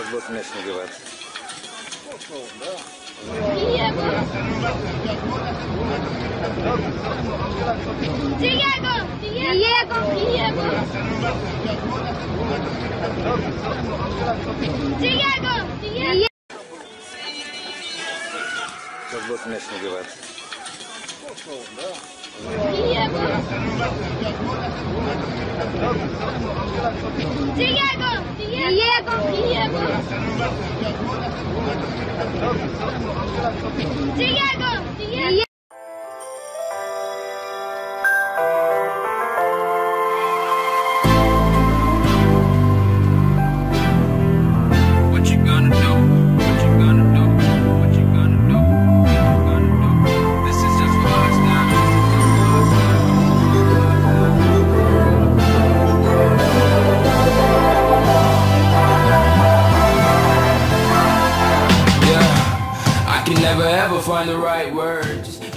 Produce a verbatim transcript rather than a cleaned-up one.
Сейчас будет мяч набиваться. Diego! Diego! Diego! Diego! Diego! Сейчас будет мяч набиваться. Diego! Diego! Diego! Diego! Diego! What you gonna do? What you gonna do? What you gonna do? What you gonna do? This is just for us now. Yeah, I can never ever find the right words.